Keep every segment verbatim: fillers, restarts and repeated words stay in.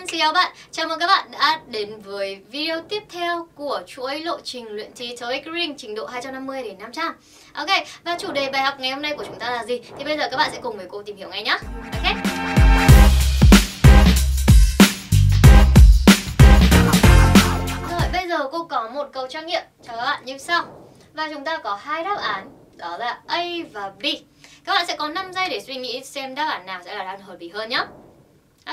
Xin chào bạn, chào mừng các bạn đã đến với video tiếp theo của chuỗi lộ trình luyện thi TOEIC Reading trình độ hai trăm năm mươi đến năm trăm. Ok, và chủ đề bài học ngày hôm nay của chúng ta là gì? Thì bây giờ các bạn sẽ cùng với cô tìm hiểu ngay nhé. Ok. Rồi, bây giờ cô có một câu trắc nghiệm cho các bạn như sau. Và chúng ta có hai đáp án, đó là A và B. Các bạn sẽ có năm giây để suy nghĩ xem đáp án nào sẽ là đáp án hợp lý hơn nhé. Ok.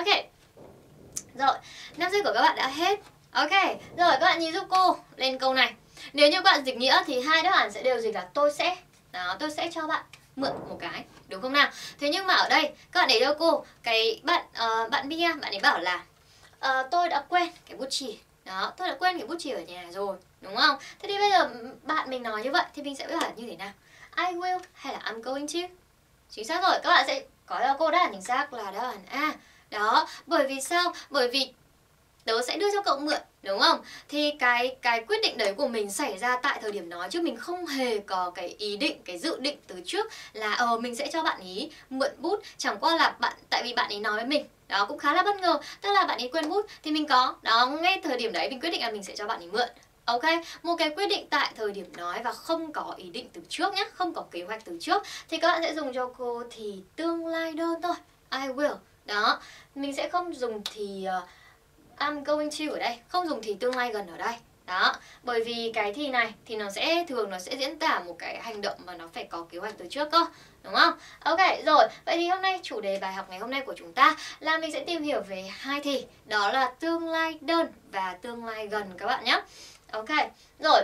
Rồi, năm giây của các bạn đã hết. Ok, rồi các bạn nhìn giúp cô lên câu này. Nếu như các bạn dịch nghĩa thì hai đáp án sẽ đều dịch là tôi sẽ. Đó, tôi sẽ cho bạn mượn một cái, đúng không nào? Thế nhưng mà ở đây các bạn để cho cô cái bạn uh, bạn Mia, bạn ấy bảo là uh, tôi đã quên cái bút chì. Đó, tôi đã quên cái bút chì ở nhà rồi, đúng không? Thế thì bây giờ bạn mình nói như vậy thì mình sẽ biết là như thế nào? I will hay là I'm going to? Chính xác rồi, các bạn sẽ có cho cô đáp án chính xác là đáp án A. Đó, bởi vì sao? Bởi vì tớ sẽ đưa cho cậu mượn, đúng không? Thì cái cái quyết định đấy của mình xảy ra tại thời điểm nói, chứ mình không hề có cái ý định, cái dự định từ trước là ờ mình sẽ cho bạn ý mượn bút. Chẳng qua là bạn tại vì bạn ấy nói với mình. Đó, cũng khá là bất ngờ. Tức là bạn ấy quên bút thì mình có. Đó, ngay thời điểm đấy mình quyết định là mình sẽ cho bạn ấy mượn. Ok, một cái quyết định tại thời điểm nói và không có ý định từ trước nhé, không có kế hoạch từ trước. Thì các bạn sẽ dùng cho cô thì tương lai đơn thôi. I will. Đó, mình sẽ không dùng thì uh, I'm going to ở đây, không dùng thì tương lai gần ở đây. Đó, bởi vì cái thì này thì nó sẽ thường nó sẽ diễn tả một cái hành động mà nó phải có kế hoạch từ trước cơ, đúng không? Ok, rồi, vậy thì hôm nay chủ đề bài học ngày hôm nay của chúng ta là mình sẽ tìm hiểu về hai thì, đó là tương lai đơn và tương lai gần các bạn nhé. Ok, rồi,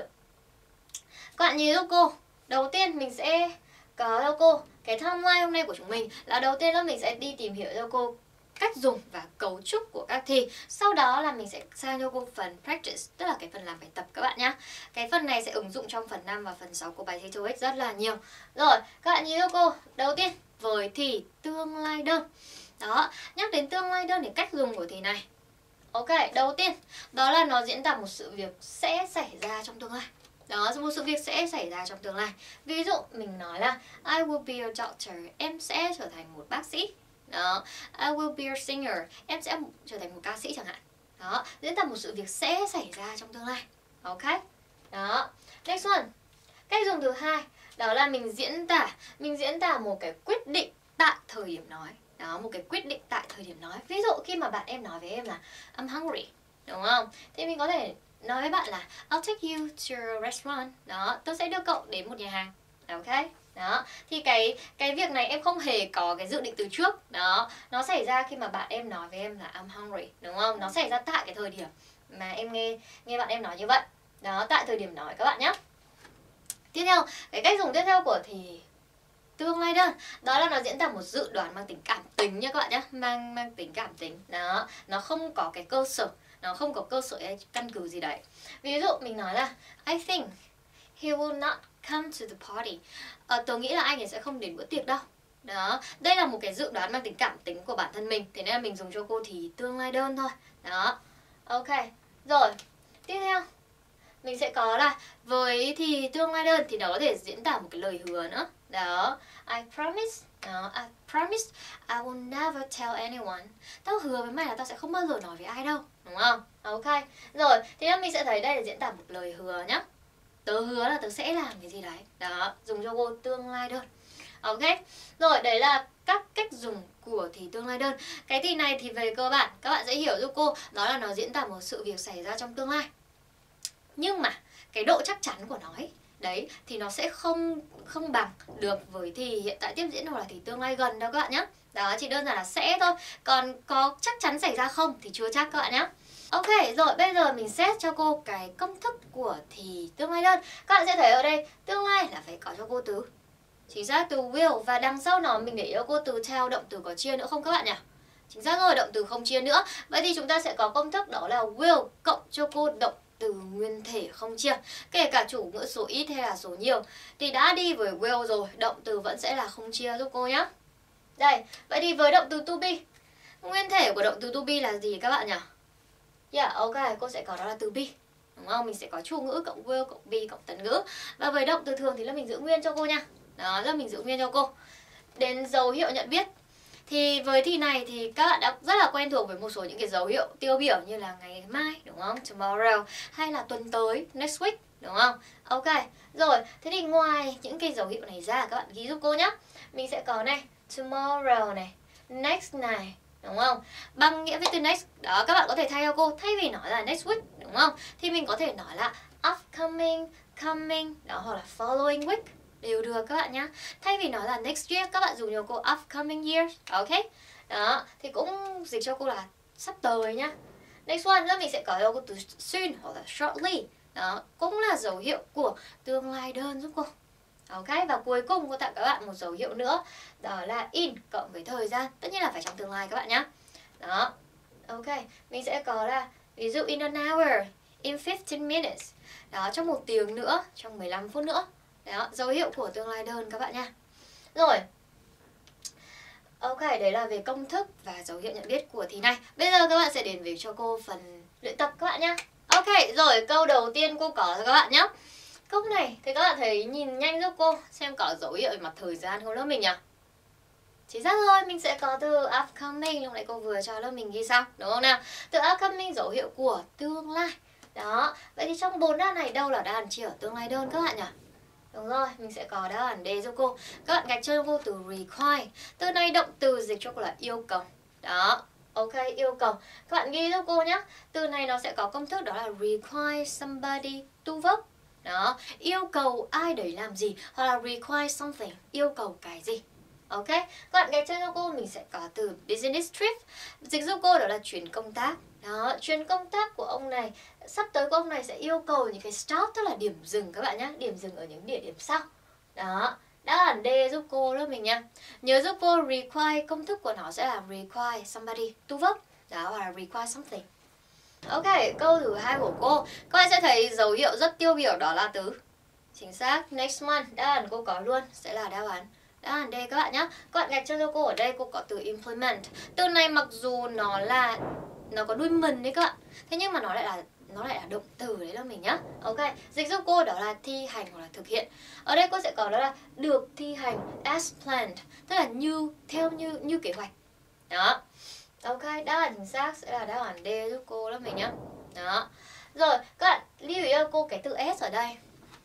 các bạn nhìn giúp cô. Đầu tiên mình sẽ có cho cô cái timeline hôm nay của chúng mình là đầu tiên là mình sẽ đi tìm hiểu cho cô cách dùng và cấu trúc của các thi. Sau đó là mình sẽ sang cho cô phần practice, tức là cái phần làm bài tập các bạn nhé. Cái phần này sẽ ứng dụng trong phần năm và phần sáu của bài thi TOEIC rất là nhiều. Rồi, các bạn nhìn cho cô. Đầu tiên, với thì tương lai đơn. Đó, nhắc đến tương lai đơn thì cách dùng của thì này. Ok, đầu tiên, đó là nó diễn tả một sự việc sẽ xảy ra trong tương lai. Đó, một sự việc sẽ xảy ra trong tương lai. Ví dụ, mình nói là I will be a doctor, em sẽ trở thành một bác sĩ. Đó, I will be a singer, em sẽ trở thành một ca sĩ chẳng hạn. Đó, diễn tả một sự việc sẽ xảy ra trong tương lai. Ok. Đó. Next one. Cách dùng thứ hai, đó là mình diễn tả, mình diễn tả một cái quyết định tại thời điểm nói. Đó, một cái quyết định tại thời điểm nói. Ví dụ khi mà bạn em nói với em là I'm hungry, đúng không? Thì mình có thể nói với bạn là I'll take you to a restaurant. Đó, tôi sẽ đưa cậu đến một nhà hàng. Ok. Đó, thì cái cái việc này em không hề có cái dự định từ trước. Đó, nó xảy ra khi mà bạn em nói với em là I'm hungry, đúng không? Nó xảy ra tại cái thời điểm mà em nghe nghe bạn em nói như vậy. Đó, tại thời điểm nói các bạn nhé. Tiếp theo, cái cách dùng tiếp theo của thì tương lai đơn, đó là nó diễn tả một dự đoán mang tính cảm tính nha các bạn nhé, mang mang tính cảm tính. Đó, nó không có cái cơ sở, nó không có cơ sở hay căn cứ gì đấy. Ví dụ mình nói là I think he will not come to the party. À, tớ nghĩ là anh ấy sẽ không đến bữa tiệc đâu. Đó, đây là một cái dự đoán mang tính cảm tính của bản thân mình. Thế nên là mình dùng cho cô thì tương lai đơn thôi. Đó, ok. Rồi, tiếp theo mình sẽ có là với thì tương lai đơn thì nó có thể diễn tả một cái lời hứa nữa. Đó, I promise. Đó, I promise I will never tell anyone. Tao hứa với mày là tao sẽ không bao giờ nói với ai đâu, đúng không? Ok. Rồi, thì mình sẽ thấy đây là diễn tả một lời hứa nhá. Tớ hứa là tớ sẽ làm cái gì đấy. Đó, dùng cho cô tương lai đơn. Ok. Rồi, đấy là các cách dùng của thì tương lai đơn. Cái thì này thì về cơ bản các bạn sẽ hiểu giúp cô, đó là nó diễn tả một sự việc xảy ra trong tương lai. Nhưng mà cái độ chắc chắn của nó ấy, đấy thì nó sẽ không không bằng được với thì hiện tại tiếp diễn hoặc là thì tương lai gần đâu các bạn nhé. Đó, chỉ đơn giản là sẽ thôi. Còn có chắc chắn xảy ra không thì chưa chắc các bạn nhé. Ok, rồi bây giờ mình xét cho cô cái công thức của thì tương lai đơn. Các bạn sẽ thấy ở đây tương lai là phải có cho cô từ chính xác từ will, và đằng sau nó mình để cho cô từ theo động từ có chia nữa không các bạn nhỉ? Chính xác rồi, động từ không chia nữa. Vậy thì chúng ta sẽ có công thức đó là will cộng cho cô động từ nguyên thể không chia, kể cả chủ ngữ số ít hay là số nhiều. Thì đã đi với will rồi, động từ vẫn sẽ là không chia giúp cô nhé. Đây, vậy thì với động từ to be, nguyên thể của động từ to be là gì các bạn nhỉ? Yeah, ok, cô sẽ có đó là từ be, đúng không? Mình sẽ có chủ ngữ cộng will cộng be cộng tận ngữ. Và với động từ thường thì là mình giữ nguyên cho cô nha. Đó, là mình giữ nguyên cho cô. Đến dấu hiệu nhận biết Thì với thì này thì các bạn đã rất là quen thuộc với một số những cái dấu hiệu tiêu biểu như là ngày mai, đúng không? Tomorrow, hay là tuần tới, next week, đúng không? Ok, rồi, thế thì ngoài những cái dấu hiệu này ra, các bạn ghi giúp cô nhé. Mình sẽ có này, tomorrow này, next này, đúng không? Bằng nghĩa với từ next, đó các bạn có thể thay cho cô, thay vì nói là next week, đúng không? Thì mình có thể nói là upcoming, coming, đó, hoặc là following week, đều được các bạn nhé. Thay vì nói là next year, các bạn dùng cho cô upcoming year, ok? Đó, thì cũng dịch cho cô là sắp tới nhá. Next one nữa mình sẽ có cho cô từ soon hoặc là shortly. Đó, cũng là dấu hiệu của tương lai đơn giúp cô. Ok, và cuối cùng cô tặng các bạn một dấu hiệu nữa, đó là in cộng với thời gian. Tất nhiên là phải trong tương lai các bạn nhé. Đó, ok, mình sẽ có là ví dụ in an hour, in fifteen minutes. Đó, trong một tiếng nữa, trong mười lăm phút nữa. Đó, dấu hiệu của tương lai đơn các bạn nha. Rồi, ok, đấy là về công thức và dấu hiệu nhận biết của thì này. Bây giờ các bạn sẽ đến với cho cô phần luyện tập các bạn nhé. Ok, rồi câu đầu tiên cô có cho các bạn nhé. Câu này thì các bạn thấy nhìn nhanh giúp cô xem có dấu hiệu về mặt thời gian không lớp mình nhỉ? Chính xác rồi, mình sẽ có từ upcoming, lúc nãy cô vừa cho lớp mình ghi xong, đúng không nào? Từ upcoming dấu hiệu của tương lai. Đó, vậy thì trong bốn đáp án này đâu là đáp án chỉ ở tương lai đơn các bạn nhỉ? Đúng rồi, mình sẽ có đáp án D giúp cô. Các bạn gạch chân cho cô từ require. Từ này động từ dịch cho cô là yêu cầu. Đó, ok, yêu cầu. Các bạn ghi giúp cô nhé. Từ này nó sẽ có công thức đó là require somebody to vote. Đó, yêu cầu ai đấy làm gì, hoặc là require something, yêu cầu cái gì. Ok, các bạn gạch chân cho cô mình sẽ có từ business trip. Dịch giúp cô đó là chuyến công tác. Đó, chuyến công tác của ông này, sắp tới của ông này sẽ yêu cầu những cái stop, tức là điểm dừng các bạn nhé. Điểm dừng ở những địa điểm sau. Đó, đáp án D giúp cô lớp mình nha. Nhớ giúp cô require, công thức của nó sẽ là require somebody to vote. Đó, hoặc là require something. Ok, câu thứ hai của cô. Các bạn sẽ thấy dấu hiệu rất tiêu biểu đó là từ chính xác, next one. Đáp án cô có luôn, sẽ là đáp án Đáp án D các bạn nhé. Các bạn gạch chân cho cô ở đây cô có từ implement. Từ này mặc dù nó là nó có đuôi mần đấy các bạn, thế nhưng mà nó lại là nó lại là động từ đấy là mình nhá. Ok, dịch giúp cô đó là thi hành hoặc là thực hiện. Ở đây cô sẽ có đó là được thi hành as planned, tức là như theo như như kế hoạch. Đó. Ok, đáp án chính xác sẽ là đáp án D giúp cô lớp mình nhá. Đó. Rồi, các bạn lưu ý cho cô cái từ S ở đây.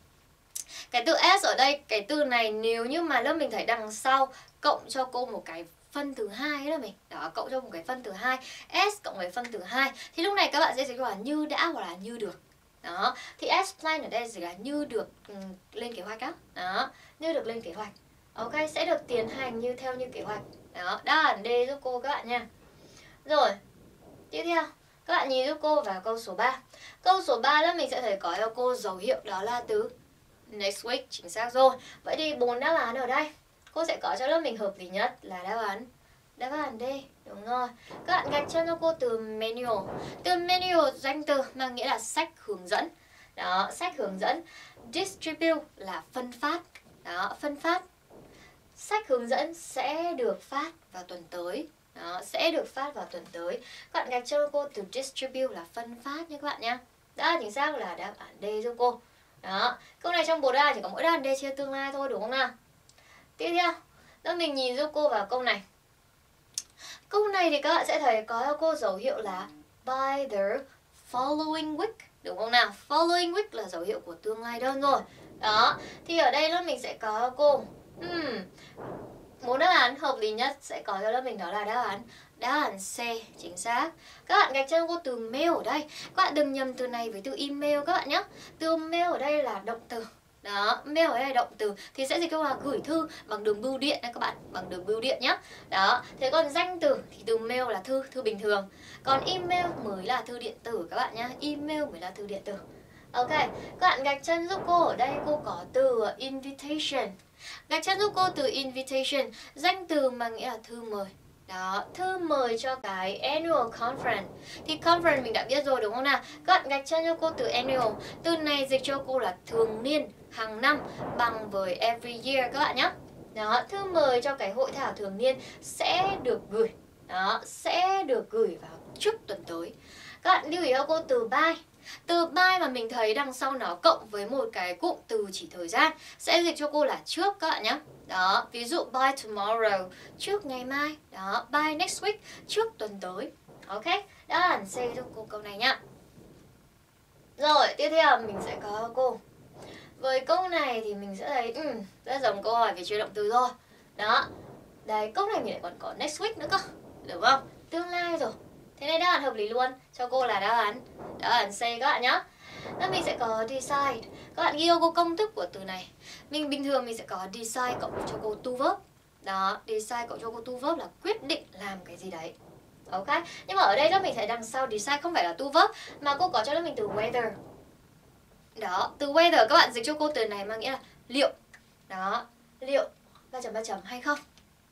Cái từ S ở đây, cái từ này nếu như mà lớp mình thấy đằng sau cộng cho cô một cái phân từ hai là mình. Đó, cộng cho một cái phân từ hai, S cộng với phân từ hai thì lúc này các bạn sẽ dịch là như đã hoặc là như được. Đó, thì as plan ở đây dịch là như được um, lên kế hoạch á. Đó, như được lên kế hoạch. Ok, sẽ được tiến hành như theo như kế hoạch. Đó, đáp án D giúp cô các bạn nha. Rồi, tiếp theo các bạn nhìn giúp cô vào câu số ba. Câu số ba lớp mình sẽ thấy có cho cô dấu hiệu đó là từ next week, chính xác rồi. Vậy thì bốn đáp án ở đây cô sẽ có cho lớp mình hợp lý nhất là đáp án Đáp án D, đúng rồi. Các bạn gạch chân cho cô từ manual. Từ manual danh từ mang nghĩa là sách hướng dẫn. Đó, sách hướng dẫn. Distribute là phân phát. Đó, phân phát. Sách hướng dẫn sẽ được phát vào tuần tới. Đó, sẽ được phát vào tuần tới. Các bạn gạch chân cho cô từ distribute là phân phát nha các bạn nha. Đó, chính xác là đáp án D cho cô. Đó, câu này trong bốn đáp án chỉ có mỗi đáp án D chia tương lai thôi, đúng không nào? Tiếp theo, đó mình nhìn giúp cô vào câu này. Câu này thì các bạn sẽ thấy có cho cô dấu hiệu là by the following week, đúng không nào? Following week là dấu hiệu của tương lai đơn rồi. Đó, thì ở đây lớp mình sẽ có cho cô hmm, bốn đáp án hợp lý nhất sẽ có cho lớp mình đó là đáp án Đáp án C, chính xác. Các bạn gạch chân cô từ mail ở đây. Các bạn đừng nhầm từ này với từ email các bạn nhé. Từ mail ở đây là động từ. Đó, mail ở đây là động từ thì sẽ dịch là gửi thư bằng đường bưu điện đấy các bạn, bằng đường bưu điện nhé. Đó, thế còn danh từ thì từ mail là thư, thư bình thường. Còn email mới là thư điện tử các bạn nhé. Email mới là thư điện tử. Ok, các bạn gạch chân giúp cô ở đây cô có từ invitation. Gạch chân giúp cô từ invitation, danh từ mà nghĩa là thư mời. Đó, thư mời cho cái annual conference. Thì conference mình đã biết rồi đúng không nào? Các bạn gạch chân cho cô từ annual. Từ này dịch cho cô là thường niên, hàng năm, bằng với every year các bạn nhé. Đó, thư mời cho cái hội thảo thường niên sẽ được gửi. Đó, sẽ được gửi vào trước tuần tới. Các bạn lưu ý cho cô từ by. Từ by mà mình thấy đằng sau nó cộng với một cái cụm từ chỉ thời gian sẽ dịch cho cô là trước các bạn nhé. Đó, ví dụ by tomorrow, trước ngày mai. Đó, by next week, trước tuần tới. Ok, đó là C cho cô câu này nhá. Rồi, tiếp theo mình sẽ có cô. Với câu này thì mình sẽ thấy um, rất giống câu hỏi về chế động từ thôi. Đó, đấy, câu này mình lại còn có next week nữa cơ, được không? Tương lai rồi. Thế nên đáp án hợp lý luôn. Cho cô là đáp án Đáp án C các bạn nhé. Nên mình sẽ có decide. Các bạn ghi cho cô công thức của từ này. Mình bình thường mình sẽ có decide cộng cho cô to verb. Đó, decide cộng cho cô to verb là quyết định làm cái gì đấy. Ok, nhưng mà ở đây lớp mình thấy đằng sau decide không phải là to verb mà cô có cho lớp mình từ whether. Đó, từ whether các bạn dịch cho cô từ này mang nghĩa là liệu. Đó, liệu ba chấm ba chấm hay không.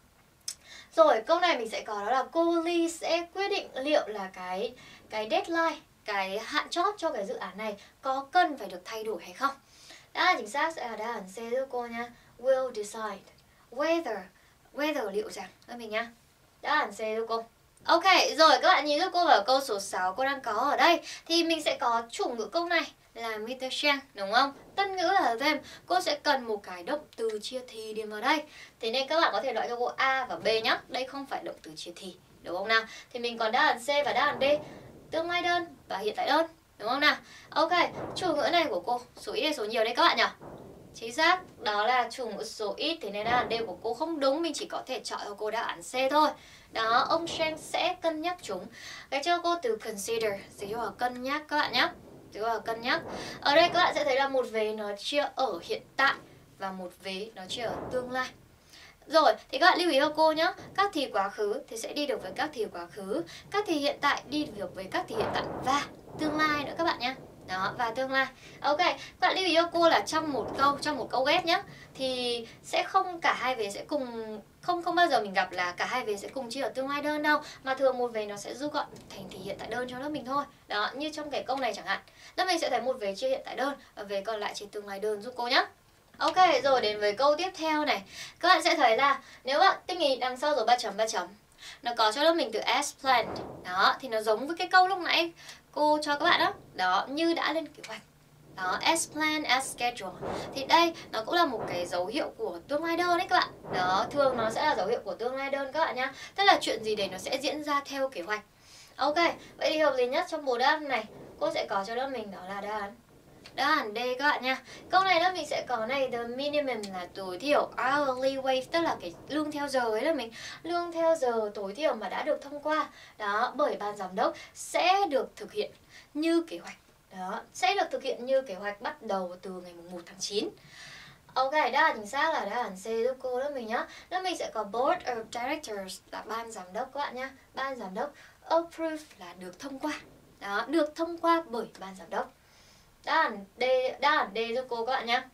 Rồi, câu này mình sẽ có đó là cô Ly sẽ quyết định liệu là cái cái deadline, cái hạn chót cho cái dự án này có cần phải được thay đổi hay không. Đáp án chính xác sẽ là đáp án C giúp cô nha. Will decide whether, whether liệu rằng giúp mình nha. Đáp án C giúp cô. Ok, rồi các bạn nhìn giúp cô vào câu số sáu cô đang có ở đây. Thì mình sẽ có chủ ngữ câu này là Mister Chang, đúng không? Tân ngữ là thêm, cô sẽ cần một cái động từ chia thì điền vào đây. Thế nên các bạn có thể loại cho cô A và B nhé. Đây không phải động từ chia thì, đúng không nào? Thì mình còn đáp án C và đáp án D, tương lai đơn và hiện tại đơn, đúng không nào? Ok, chủ ngữ này của cô, số ít hay số nhiều đây các bạn nhỉ? Chính xác, đó là chủ ngữ số ít, thế nên đáp án D của cô không đúng, mình chỉ có thể chọn cho cô đáp án C thôi. Đó, ông Chang sẽ cân nhắc chúng. Cái cho cô từ consider, dịch là cân nhắc các bạn nhé. Dịch là cân nhắc. Ở đây các bạn sẽ thấy là một vế nó chia ở hiện tại và một vế nó chia ở tương lai. Rồi, thì các bạn lưu ý cho cô nhé. Các thì quá khứ thì sẽ đi được với các thì quá khứ, các thì hiện tại đi được với các thì hiện tại và tương lai nữa các bạn nhé. Đó, và tương lai. Ok, các bạn lưu ý cho cô là trong một câu, trong một câu ghép nhé, thì sẽ không cả hai vế sẽ cùng, không không bao giờ mình gặp là cả hai vế sẽ cùng chia ở tương lai đơn đâu, mà thường một vế nó sẽ rút gọn thành thì hiện tại đơn cho lớp mình thôi. Đó, như trong cái câu này chẳng hạn, lớp mình sẽ thấy một vế chia hiện tại đơn và vế còn lại chia tương lai đơn giúp cô nhé. Ok, rồi đến với câu tiếp theo này. Các bạn sẽ thấy là nếu bạn tinh ý đằng sau rồi ba chấm ba chấm, nó có cho lớp mình từ as planned. Đó, thì nó giống với cái câu lúc nãy cô cho các bạn đó. Đó, như đã lên kế hoạch. Đó, as planned, as scheduled. Thì đây, nó cũng là một cái dấu hiệu của tương lai đơn đấy các bạn. Đó, thường nó sẽ là dấu hiệu của tương lai đơn các bạn nhá. Tức là chuyện gì đấy nó sẽ diễn ra theo kế hoạch. Ok, vậy thì hợp lý nhất trong bộ đáp án này, cô sẽ có cho lớp mình đó là đáp án Đáp án D các bạn nha. Câu này đó mình sẽ có này, the minimum là tối thiểu, hourly wage tức là cái lương theo giờ ấy là mình, lương theo giờ tối thiểu mà đã được thông qua đó bởi ban giám đốc sẽ được thực hiện như kế hoạch. Đó, sẽ được thực hiện như kế hoạch bắt đầu từ ngày mùng một tháng chín. Ok, đáp án chính xác là đáp án C giúp cô lớp mình nhá. Lớp mình sẽ có board of directors là ban giám đốc các bạn nhá. Ban giám đốc, approve là được thông qua. Đó, được thông qua bởi ban giám đốc. Đáp án D, đáp án D giúp cô các bạn nhé.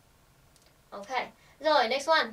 Ok, rồi next one.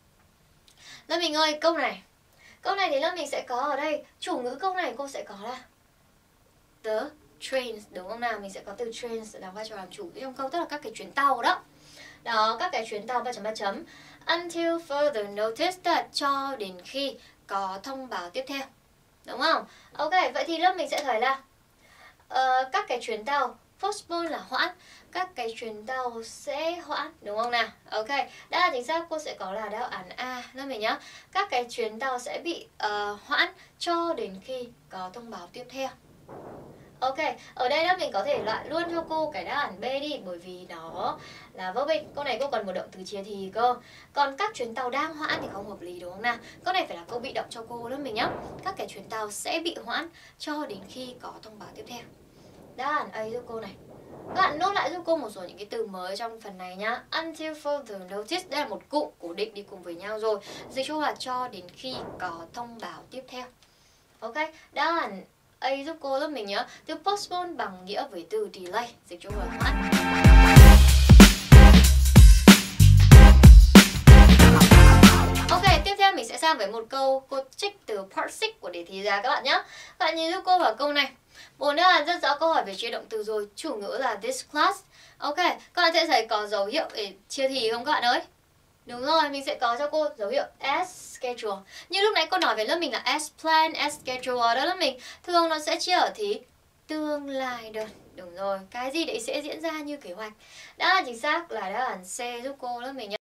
Lớp mình ơi, câu này. Câu này thì lớp mình sẽ có ở đây, chủ ngữ câu này cô sẽ có là the trains, đúng không nào? Mình sẽ có từ trains làm vai trò làm chủ trong câu, tức là các cái chuyến tàu đó. Đó, các cái chuyến tàu ba chấm ba chấm. Until further notice, tức là cho đến khi có thông báo tiếp theo. Đúng không? Ok, vậy thì lớp mình sẽ thấy là uh, các cái chuyến tàu postpone là hoãn, các cái chuyến tàu sẽ hoãn, đúng không nào? Ok, đáp án chính xác cô sẽ có là đáp án A lớp mình nhá. Các cái chuyến tàu sẽ bị uh, hoãn cho đến khi có thông báo tiếp theo. Ok, ở đây đó mình có thể loại luôn cho cô cái đáp án B đi, bởi vì nó là vô bình. Câu này cô cần một động từ chia thì cơ. Còn các chuyến tàu đang hoãn thì không hợp lý, đúng không nào? Câu này phải là câu bị động cho cô lớp mình nhá. Các cái chuyến tàu sẽ bị hoãn cho đến khi có thông báo tiếp theo. Đáp án A giúp cô này. Các bạn nốt lại giúp cô một số những cái từ mới trong phần này nhá. Until further notice, đây là một cụm cố định đi cùng với nhau rồi. Dịch chung là cho đến khi có thông báo tiếp theo. Ok, đáp án A giúp cô lớp mình nhớ. Từ postpone bằng nghĩa với từ delay, dịch chung là hoãn. Ok, tiếp theo mình sẽ sang với một câu cô trích từ part sáu của đề thi ra các bạn nhé. Các bạn nhìn giúp cô vào câu này. Bộ nữa là rất rõ câu hỏi về chia động từ rồi. Chủ ngữ là this class. Ok, các bạn sẽ thấy có dấu hiệu để chia thì không các bạn ơi? Đúng rồi, mình sẽ có cho cô dấu hiệu as schedule. Như lúc nãy cô nói với lớp mình là as plan, as schedule đó lớp mình. Thường nó sẽ chia ở thì tương lai đơn. Đúng rồi, cái gì đấy sẽ diễn ra như kế hoạch. Đó, chính xác là đáp án C giúp cô lớp mình nhé.